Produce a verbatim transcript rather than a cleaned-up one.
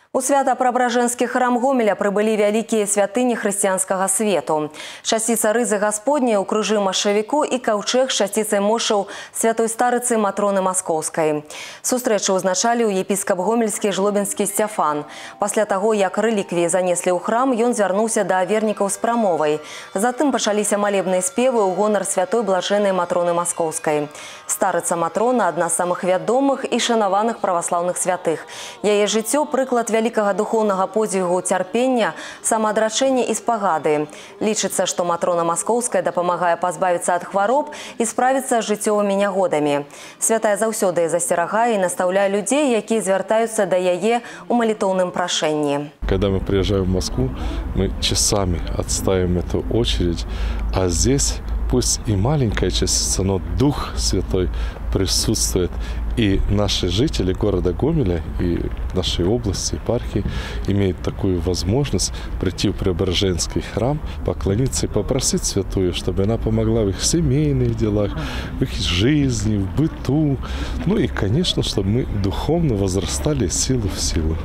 У свято-преображенскі храм Гомеля прыбылі вялікія святыні хрысціянскага свету. Часціца рызы Гасподняй у крыжы машавіку і каўчэг з часціцай мошаў святой старыцы Матроны Маскоўскай. Сустрэчу ўзначаліў епіскап гомельскі Жлобінскі Сцяфан. Пасля таго, як рэліквіі занеслі ў храм, ён звярнуўся да вернікаў з прамовай. Затым пачаліся малебныя спевы ў гонар святой блажэннай Матроны Маскоўскай. Старыца Матрона – адна з самых вядомых і шанаваных праваслаўных святых. Яе жыццё – прыклад вялікага духоўнага подзвігу, цярпення, самаадрачэння і спагады. Лічыцца, што Матрона Маскоўская дапамагае пазбавіцца ад хвароб і справіцца з жыццёвымі нягодамі. Святая заўсёды настаўляе і настаўляе людзей, якія звяртаюцца да яе ў малітоўным прашэнні. Когда мы приезжаем в Москву, мы часами отстаиваем эту очередь, а здесь пусть и маленькая частица, но Дух Святой присутствует. И наши жители города Гомеля и нашей области, епархии имеют такую возможность прийти в Преображенский храм, поклониться и попросить Святую, чтобы она помогла в их семейных делах, в их жизни, в быту. Ну и, конечно, чтобы мы духовно возрастали силу в силу.